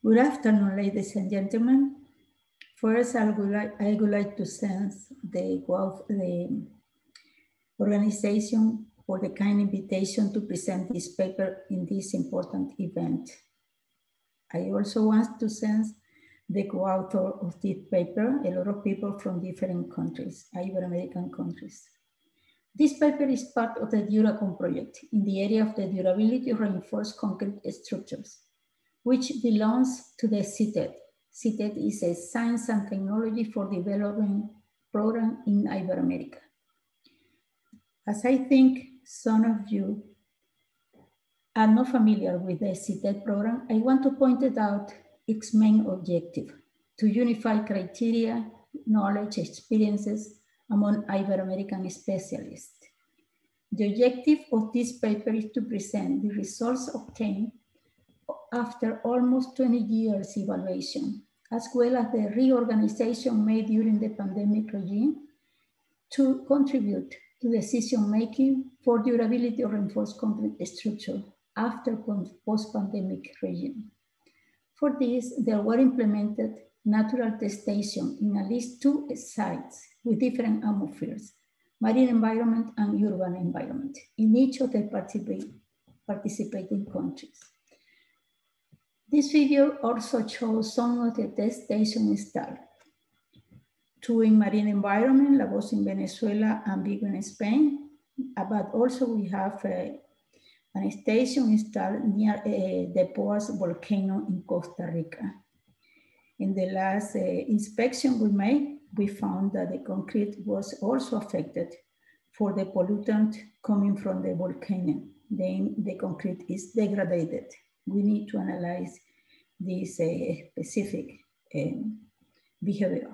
Good afternoon, ladies and gentlemen. First, I would like to thank the organization for the kind invitation to present this paper in this important event. I also want to thank the co-author of this paper, a lot of people from different countries, Ibero-American countries. This paper is part of the DuraCon project in the area of the durability of reinforced concrete structures, which belongs to the CITED. CITED is a science and technology for development program in Ibero-America. As I think some of you are not familiar with the CITED program, I want to point out its main objective: to unify criteria, knowledge, experiences among Ibero-American specialists. The objective of this paper is to present the results obtained after almost 20 years evaluation, as well as the reorganization made during the pandemic regime to contribute to decision-making for durability of reinforced concrete structure after post-pandemic regime. For this, there were implemented natural test stations in at least 2 sites with different atmospheres, marine environment and urban environment, in each of the participating countries. This figure also shows some of the test stations installed: 2 in marine environment, La Voz in Venezuela and Vigo in Spain, but also we have a station installed near the Poas volcano in Costa Rica. In the last inspection we made, we found that the concrete was also affected for the pollutant coming from the volcano. Then the concrete is degraded. We need to analyze this specific behavior.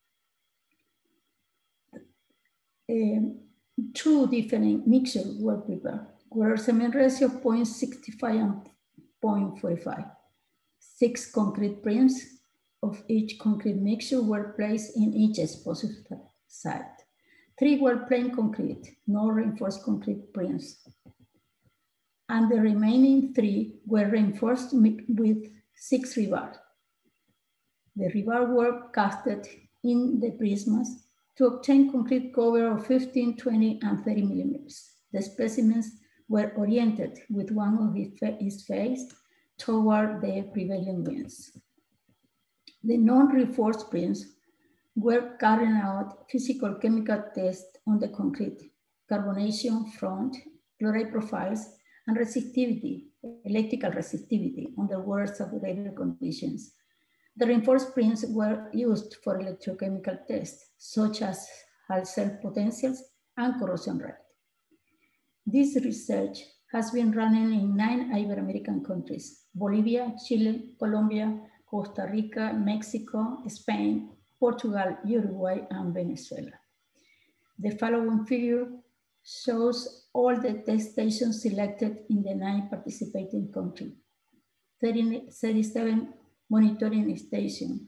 2 different mixtures were prepared, where cement ratio 0.65 and 0.45. 6 concrete prims of each concrete mixture were placed in each exposed site. 3 were plain concrete, no reinforced concrete prims. And the remaining 3 were reinforced with 6 rebar. The rebar were casted in the prismas to obtain concrete cover of 15, 20, and 30 millimeters. The specimens were oriented with one of its face toward the prevailing winds. The non-reinforced prims were carrying out physical chemical tests on the concrete, carbonation front, chloride profiles, and resistivity, electrical resistivity under water saturated conditions. The reinforced prims were used for electrochemical tests, such as hull self-potentials and corrosion rate. This research has been running in 9 Ibero-American countries: Bolivia, Chile, Colombia, Costa Rica, Mexico, Spain, Portugal, Uruguay, and Venezuela. The following figure shows all the test stations selected in the 9 participating countries. 37 monitoring stations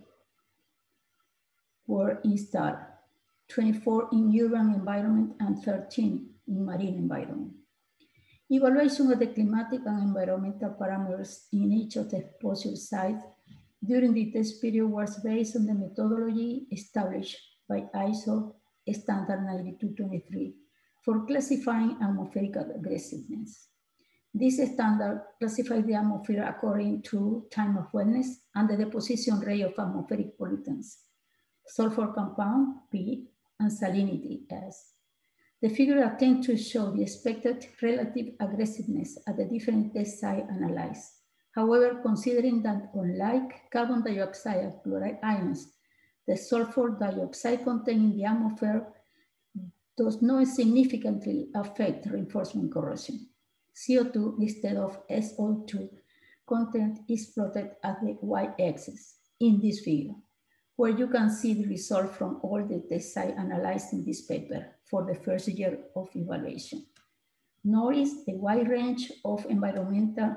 were installed, 24 in urban environment and 13 in marine environment. Evaluation of the climatic and environmental parameters in each of the exposure sites during the test period was based on the methodology established by ISO standard 9223 for classifying atmospheric aggressiveness. This standard classifies the atmosphere according to time of wetness and the deposition rate of atmospheric pollutants, sulfur compound, P, and salinity, S. The figure attempts to show the expected relative aggressiveness at the different test sites analyzed. However, considering that unlike carbon dioxide and chloride ions, the sulfur dioxide content in the atmosphere does not significantly affect reinforcement corrosion. CO2 instead of SO2 content is plotted at the y-axis in this figure, where you can see the result from all the test sites analyzed in this paper for the first year of evaluation. Notice the wide range of environmental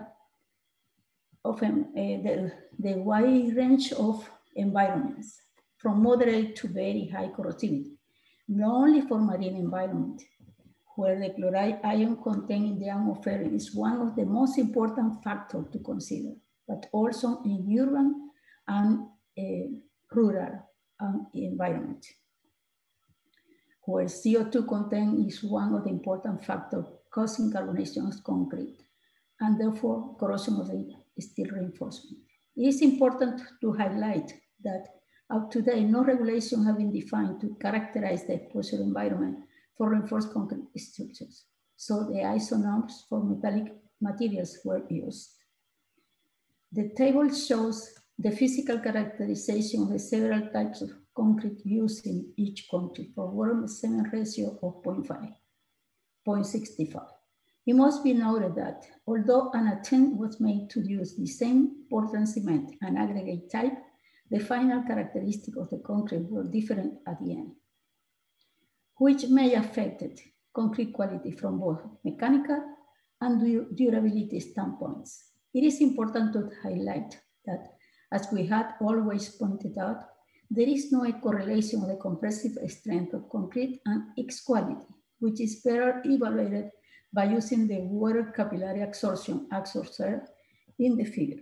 the wide range of environments, from moderate to very high corrosivity, not only for marine environment, where the chloride ion content in the atmosphere is one of the most important factors to consider. but also in urban and rural environment, where CO2 content is one of the important factors causing carbonation of concrete, and therefore corrosion of the steel reinforcement. It is important to highlight that up to date, no regulation has been defined to characterize the exposure environment for reinforced concrete structures. So the ISO norms for metallic materials were used. The table shows the physical characterization of the several types of concrete used in each country for water-cement ratio of 0.65. It must be noted that although an attempt was made to use the same Portland cement and aggregate type, the final characteristics of the concrete were different at the end, which may affect concrete quality from both mechanical and durability standpoints. It is important to highlight that, as we had always pointed out, there is no correlation of the compressive strength of concrete and its quality, which is better evaluated by using the water capillary absorption as observed in the figure.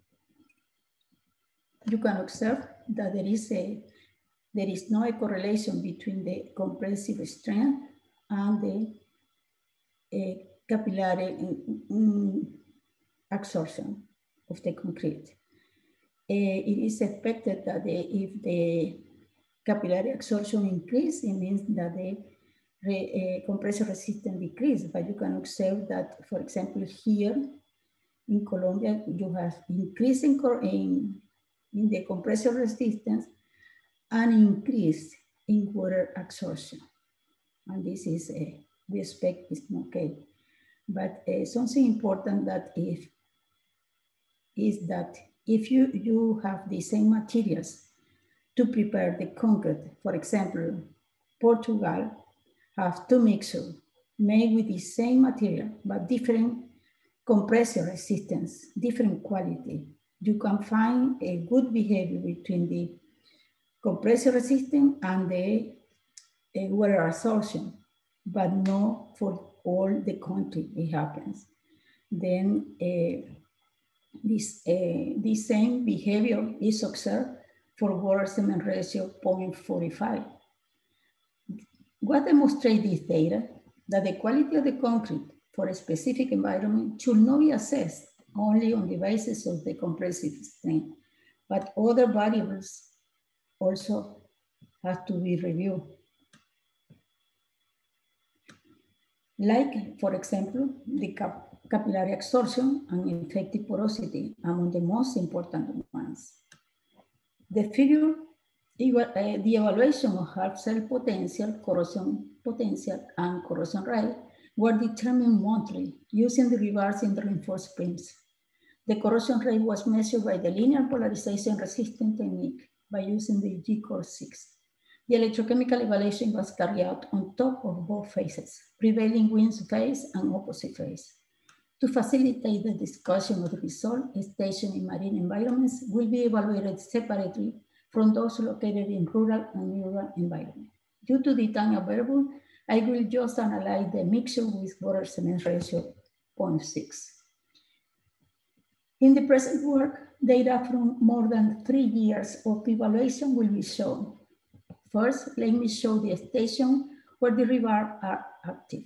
You can observe that there is no correlation between the compressive strength and the capillary absorption of the concrete. It is expected that if the capillary absorption increases, it means that the compressor resistance decreases. But you can observe that, for example, here in Colombia, you have increase in the compressor resistance and increase in water absorption. And this is, we expect is okay. But something important that is that if you have the same materials to prepare the concrete, for example, Portugal have two mixtures made with the same material, but different compressor resistance, different quality. You can find a good behavior between the compressor resistance and the water absorption, but not for all the country it happens. Then this same behavior is observed for water cement ratio 0.45. What demonstrates this data? That the quality of the concrete for a specific environment should not be assessed only on the basis of the compressive strength, but other variables also have to be reviewed. Like, for example, the capillary absorption and effective porosity among the most important ones. The figure, the evaluation of hard shell potential, and corrosion rate were determined monthly using the reverse reinforced prims. The corrosion rate was measured by the linear polarization resistance technique by using the G-Core6. The electrochemical evaluation was carried out on top of both phases, prevailing wind phase and opposite phase. To facilitate the discussion of the result, stations in marine environments will be evaluated separately from those located in rural and urban environments. Due to the time available, I will just analyze the mixture with water cement ratio 0.6. In the present work, data from more than 3 years of evaluation will be shown. First, let me show the station where the rivers are active.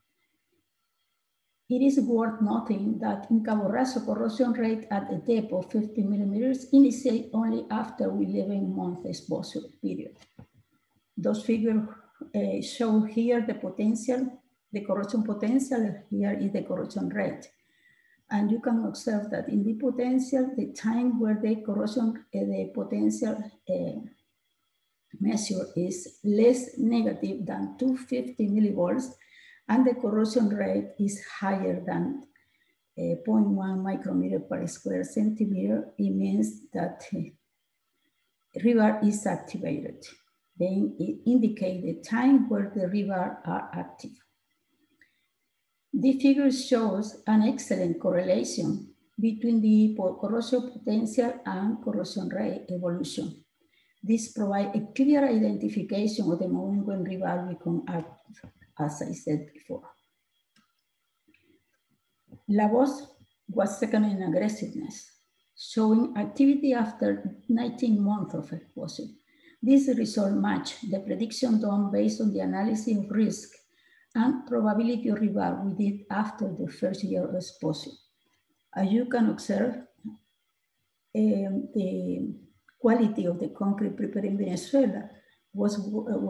It is worth noting that in Cabo Raso, corrosion rate at a depth of 50 millimeters initiate only after 11-month exposure period. Those figures show here the potential, the corrosion potential, here is the corrosion rate. And you can observe that in the potential, the time where the corrosion, the potential measure is less negative than 250 millivolts, and the corrosion rate is higher than 0.1 micrometer per square centimeter. It means that river is activated. Then it indicates the time where the river are active. The figure shows an excellent correlation between the corrosion potential and corrosion rate evolution. This provides a clear identification of the moment when river become active, as I said before. La Voz was second in aggressiveness. showing activity after 19 months of exposure. This result match the prediction done based on the analysis of risk and probability of rebound we did after the first year of exposure. As you can observe, the quality of the concrete prepared in Venezuela was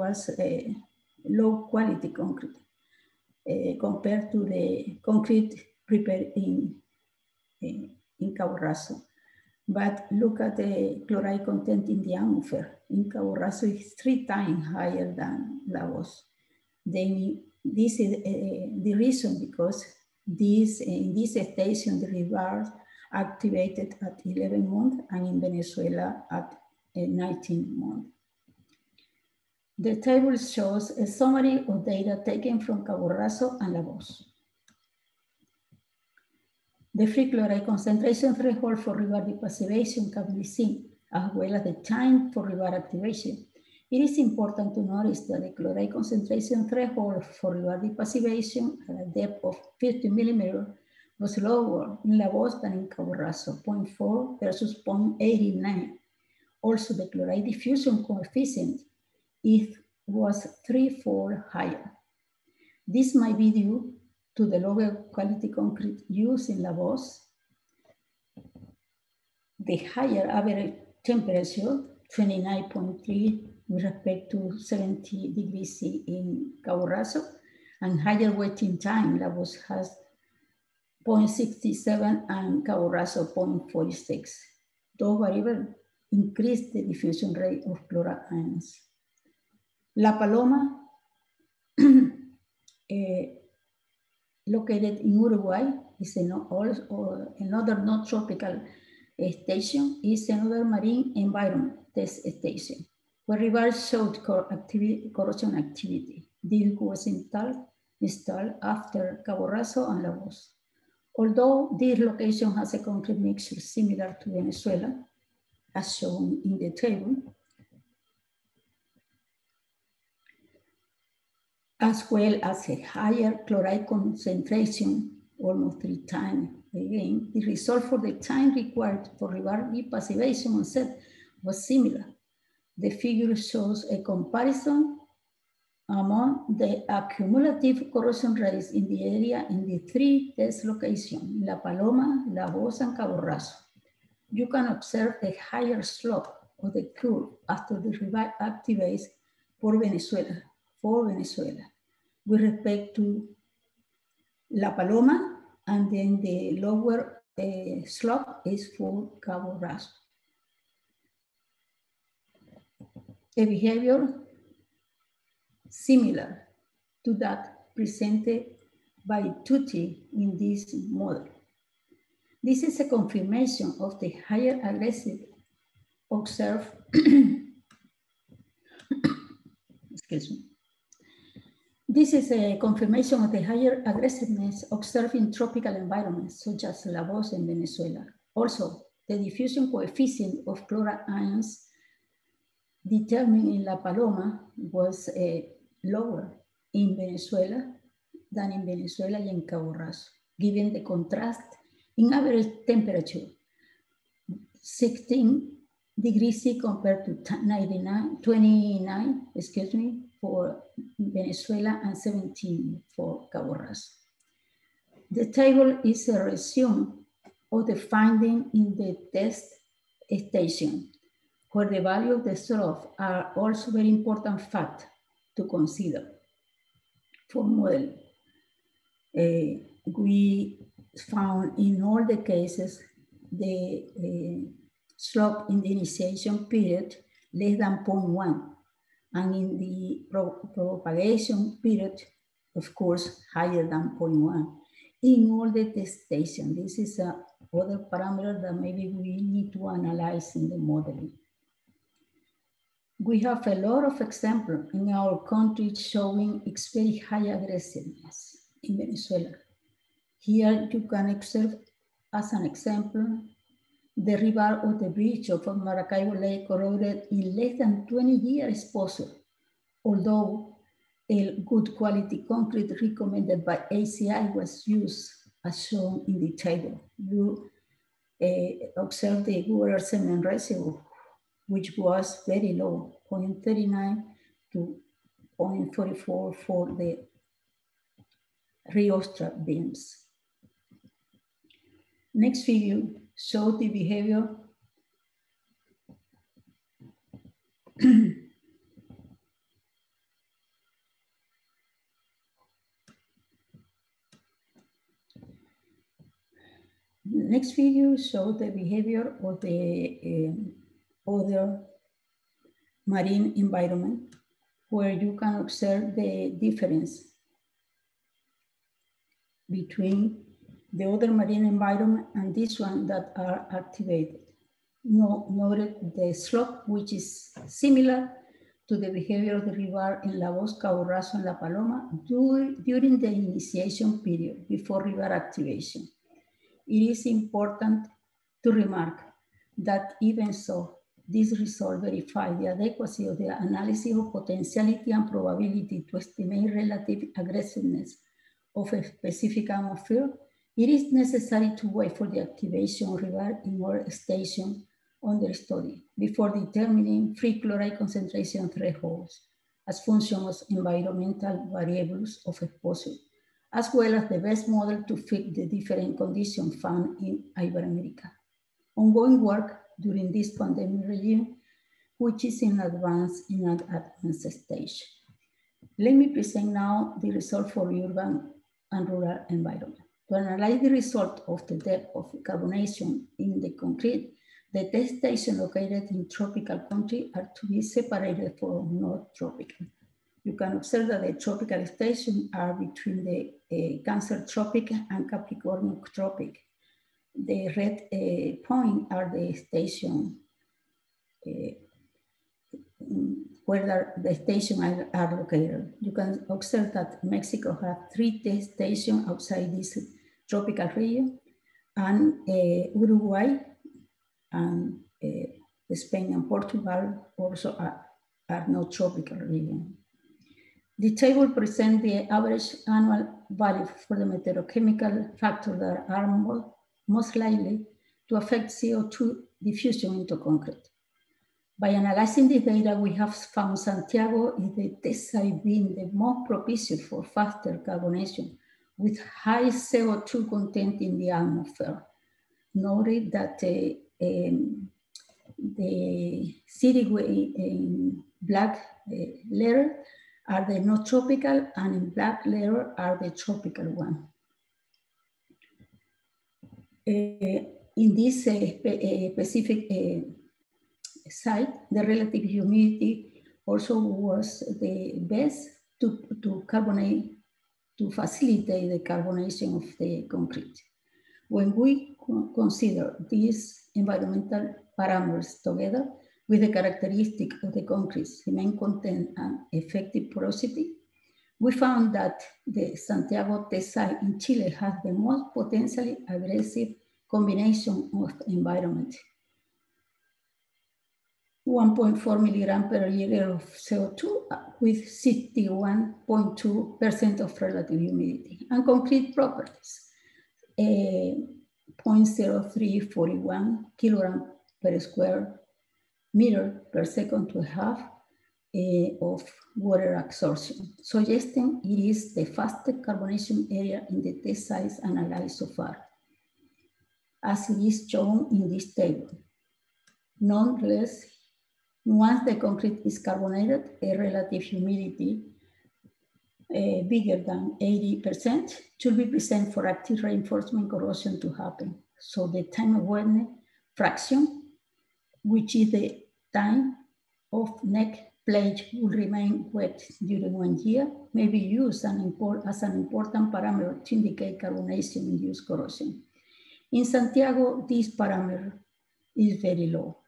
low quality concrete compared to the concrete prepared in Cabo Raso. But look at the chloride content in the atmosphere. In Cabo Raso, it's 3 times higher than Lagos. Then this is the reason, because in this station, the rivers activated at 11 months and in Venezuela at 19 months. The table shows a summary of data taken from Cabo Raso and Lagos. The free chloride concentration threshold for river depassivation can be seen, as well as the time for river activation. It is important to notice that the chloride concentration threshold for river depassivation at a depth of 50 millimeters was lower in Lagos than in Cabo Raso, 0.4 versus 0.89. Also, the chloride diffusion coefficient was 3-fold higher. This might be due to the lower quality concrete used in Lagos, the higher average temperature, 29.3 with respect to 70 degrees C in Cabo Raso, and higher wetting time. Lagos has 0.67 and Cabo Raso 0.46. Those variables increase the diffusion rate of chloride ions. La Paloma, located in Uruguay, is another non-tropical station, is another marine environment test station, where rivers showed corrosion activity. This was installed after Cabo Raso and Lagos. Although this location has a concrete mixture similar to Venezuela, as shown in the table, as well as a higher chloride concentration, almost 3 times. Again, the result for the time required for river depassivation onset was similar. The figure shows a comparison among the accumulative corrosion rates in the area in the 3 test locations, La Paloma, Lagos, and Cabo Raso. You can observe a higher slope of the curve after the river activates for Venezuela, with respect to La Paloma, and then the lower slope is for Cabo Raso. A behavior similar to that presented by Tutti in this model. This is a confirmation of the higher aggressive observed, excuse me. This is a confirmation of the higher aggressiveness observed in tropical environments, such as Lagos and Venezuela. Also, the diffusion coefficient of chloride ions determined in La Paloma was lower in Venezuela than in Venezuela and in Cabo Raso, given the contrast in average temperature, 16 degrees C compared to 29, for Venezuela and 17 for Cabo Raso. The table is a resume of the finding in the test station, where the value of the slope are also very important fact to consider for modeling. We found in all the cases the slope in the initiation period less than 0.1, and in the propagation period, of course, higher than 0.1 in all the test stations. This is other parameter that maybe we need to analyze in the modeling. We have a lot of examples in our country showing its very high aggressiveness in Venezuela. Here you can observe, as an example, the river of the bridge of Maracaibo Lake corroded in less than 20 years exposure, although a good quality concrete recommended by ACI was used, as shown in the table. observed the water cement ratio, which was very low, 0.39 to 0.44 for the rheostat beams. Next figure shows the behavior Next figure shows the behavior of the other marine environment, where you can observe the difference between the other marine environment and this one that are activated. Noted the slope, which is similar to the behavior of the river in La Bosca, Borrazo, and La Paloma during the initiation period before river activation. It is important to remark that even so, this result verifies the adequacy of the analysis of potentiality and probability to estimate relative aggressiveness of a specific atmosphere. It is necessary to wait for the activation of river in our station under study before determining free chloride concentration thresholds as functions of environmental variables of exposure, as well as the best model to fit the different conditions found in Iberoamerica. Ongoing work during this pandemic regime, which is in advanced stage. Let me present now the result for urban and rural environment. To analyze the result of the depth of carbonation in the concrete, the test stations located in tropical country are to be separated from not tropical. You can observe that the tropical stations are between the Cancer tropic and Capricorn tropic. The red point are the stations where the stations are located. You can observe that Mexico has 3 test stations outside this tropical region, and Uruguay and Spain and Portugal also are not tropical region. The table presents the average annual value for the meteorochemical factors that are most likely to affect CO2 diffusion into concrete. By analyzing the data, we have found Santiago is the test site being the most propitious for faster carbonation with high CO2 content in the atmosphere. Noted that the city in black letter are the not tropical, and in black letter are the tropical one. In this specific site, the relative humidity also was the best to carbonate, to facilitate the carbonation of the concrete. When we consider these environmental parameters together with the characteristic of the concrete, cement content, and effective porosity, we found that the Santiago test site in Chile has the most potentially aggressive combination of environment. 1.4 milligram per liter of CO2 with 61.2% of relative humidity, and concrete properties. 0.0341 kilogram per square meter per second to a half of water absorption, suggesting it is the fastest carbonation area in the test sites analyzed so far, as it is shown in this table. Nonetheless, once the concrete is carbonated, a relative humidity bigger than 80% should be present for active reinforcement corrosion to happen. So the time of wetness fraction, which is the time of neck plate will remain wet during 1 year, may be used as an important parameter to indicate carbonation-induced corrosion. In Santiago, this parameter is very low,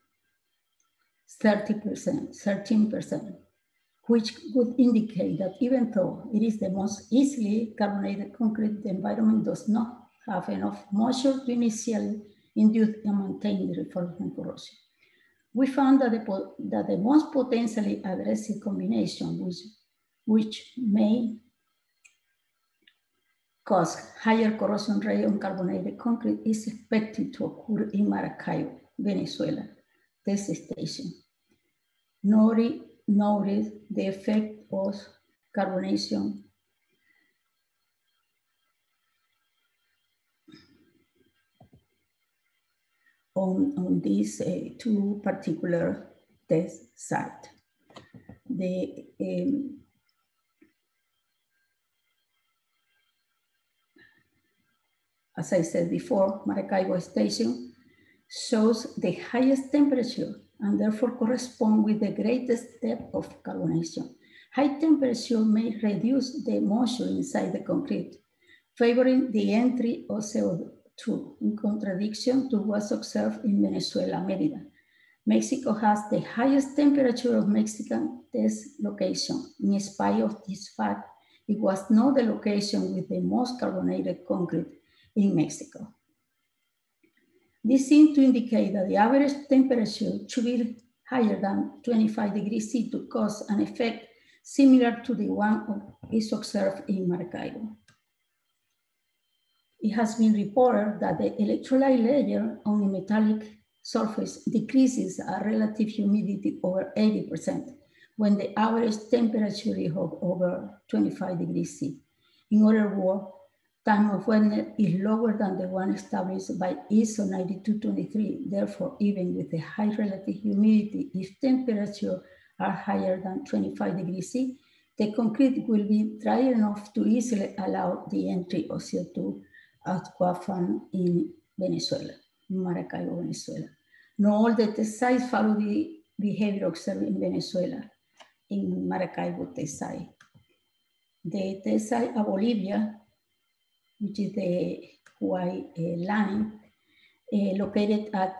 13%, which would indicate that even though it is the most easily carbonated concrete, the environment does not have enough moisture to initially induce and maintain the reinforcement corrosion. We found that the most potentially aggressive combination which may cause higher corrosion rate on carbonated concrete is expected to occur in Maracaibo, Venezuela, test station. Noted the effect of carbonation on these two particular test sites. As I said before, Maracaibo station shows the highest temperature and therefore correspond with the greatest depth of carbonation. High temperature may reduce the moisture inside the concrete, favoring the entry of CO2, in contradiction to what's observed in Venezuela, Mérida. Mexico has the highest temperature of Mexican test location. In spite of this fact, it was not the location with the most carbonated concrete in Mexico. This seems to indicate that the average temperature should be higher than 25 degrees C to cause an effect similar to the one is observed in Maracaibo. It has been reported that the electrolyte layer on a metallic surface decreases at relative humidity over 80% when the average temperature is over 25 degrees C. In other words, time of wetness is lower than the one established by ISO 9223. Therefore, even with a high relative humidity, if temperatures are higher than 25 degrees C, the concrete will be dry enough to easily allow the entry of CO2 at Coafan in Venezuela, in Maracaibo, Venezuela. Not all the test sites follow the behavior observed in Venezuela, in Maracaibo test site. The test site of Bolivia, which is the white line, located at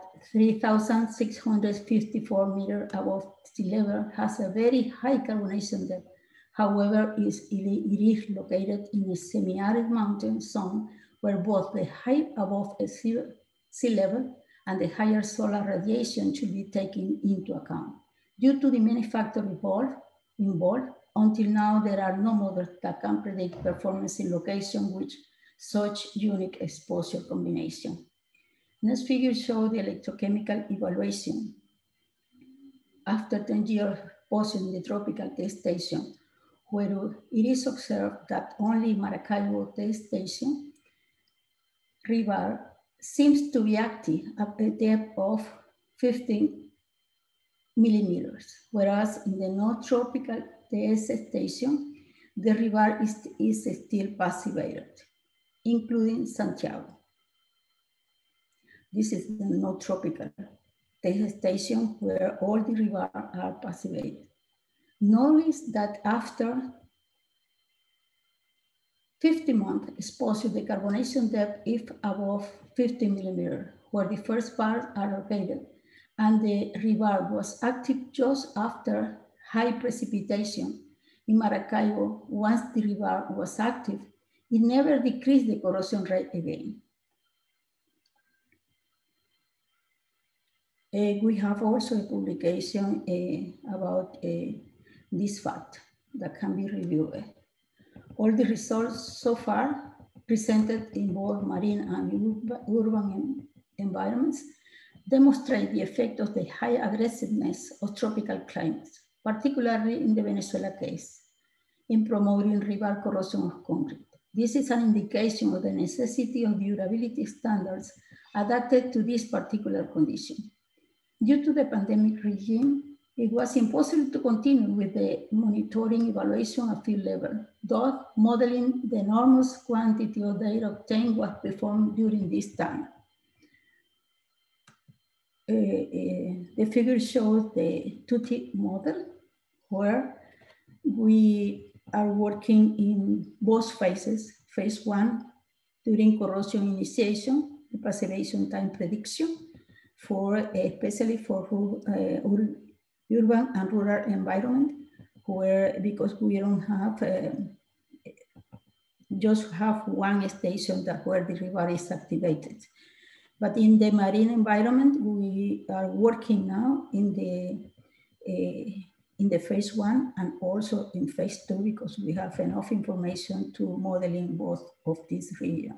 3,654 meters above sea level, has a very high carbonation depth. However, it is located in a semi-arid mountain zone where both the height above sea level and the higher solar radiation should be taken into account. Due to the many factors involved, until now there are no models that can predict performance in location with such unique exposure combination. Next figure shows the electrochemical evaluation. After 10 years exposure in the tropical test station, where it is observed that only Maracaibo test station rebar seems to be active at a depth of 15 millimeters, whereas in the non-tropical test station, the rebar is still passivated, including Santiago. This is the non-tropical test station where all the rebar are passivated. Notice that after 50 months exposure, the carbonation depth is above 50 millimeters, where the first bars are located, and the rebar was active just after high precipitation. In Maracaibo, once the rebar was active, it never decreased the corrosion rate again. We have also a publication about this fact that can be reviewed. All the results so far presented in both marine and urban environments demonstrate the effect of the high aggressiveness of tropical climates, particularly in the Venezuela case, in promoting rebar corrosion of concrete. This is an indication of the necessity of durability standards adapted to this particular condition. Due to the pandemic regime, it was impossible to continue with the monitoring evaluation at field level, though modeling the enormous quantity of data obtained was performed during this time. The figure shows the 2T model, where we are working in both phases. Phase 1, during corrosion initiation, the passivation time prediction, especially for urban and rural environment, where because we don't have just have one station that where the rebar is activated. But in the marine environment, we are working now in in the phase 1 and also in phase 2 because we have enough information to modeling both of these regions.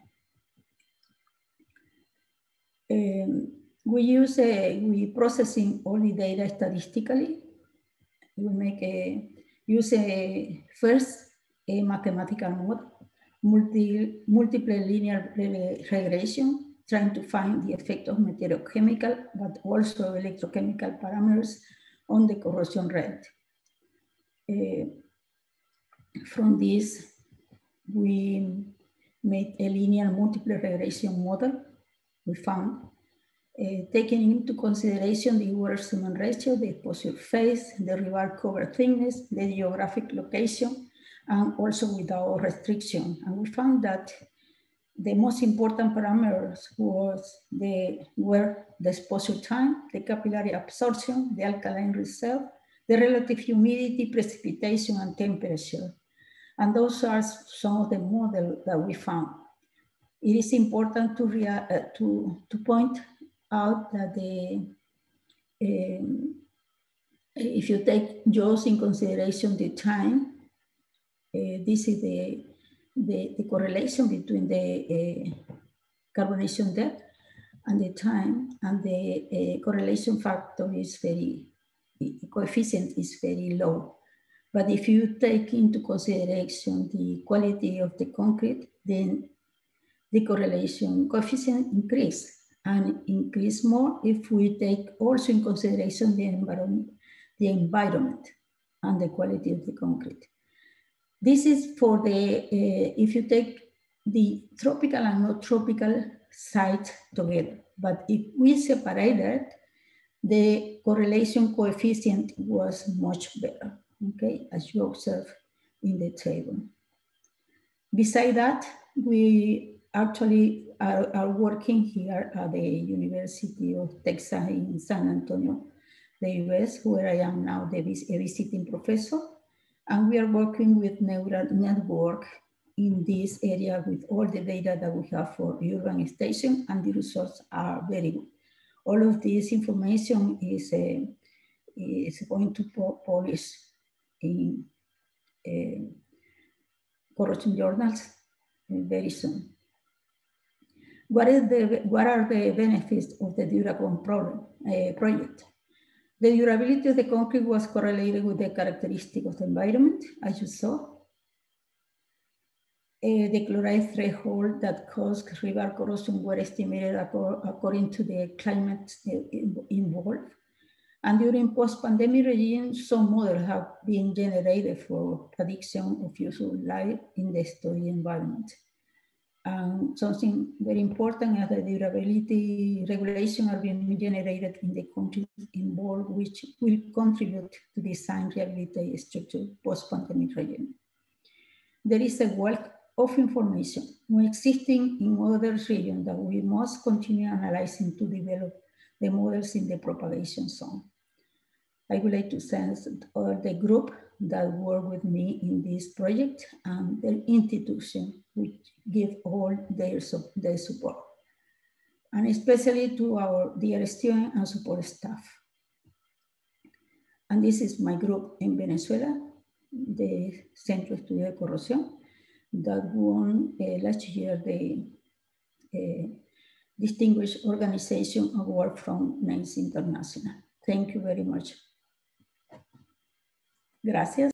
We processing all the data statistically. We use first a mathematical model, multiple linear regression, trying to find the effect of meteorochemical, but also electrochemical parameters on the corrosion rate. From this, we made a linear multiple regression model. We found taking into consideration the water cement ratio, the exposure phase, the rebar cover thickness, the geographic location, and also without restriction. And we found that the most important parameters were the exposure time, the capillary absorption, the alkaline reserve, the relative humidity, precipitation, and temperature. And those are some of the models that we found. It is important to point out that if you take just in consideration the time, this is the correlation between the carbonation depth and the time, and the correlation factor is coefficient is very low. But if you take into consideration the quality of the concrete, then the correlation coefficient increase, and increase more if we take also in consideration the environment and the quality of the concrete. This is for the, if you take the tropical and not tropical sites together. But if we separated, the correlation coefficient was much better, okay, as you observe in the table. Besides that, we actually are working here at the University of Texas in San Antonio, the US, where I am now a visiting professor. And we are working with neural network in this area with all the data that we have for urban station, and the results are very good. All of this information is going to publish in corrosion journals very soon. What are the benefits of the DuraCon project? The durability of the concrete was correlated with the characteristic of the environment, as you saw. The chloride threshold that caused rebar corrosion were estimated according to the climate involved. And during post-pandemic regime, some models have been generated for prediction of useful life in the study environment. And something very important is that the durability regulation are being generated in the countries involved, which will contribute to design rehabilitation structure post-pandemic regime. There is a wealth of information existing in other regions that we must continue analyzing to develop the models in the propagation zone. I would like to thank the group that work with me in this project and the institution which give all their support, and especially to our dear students and support staff. And this is my group in Venezuela, the Centro de Estudio de Corrosión, that won last year the Distinguished Organization Award from NACE International. Thank you very much. Gracias.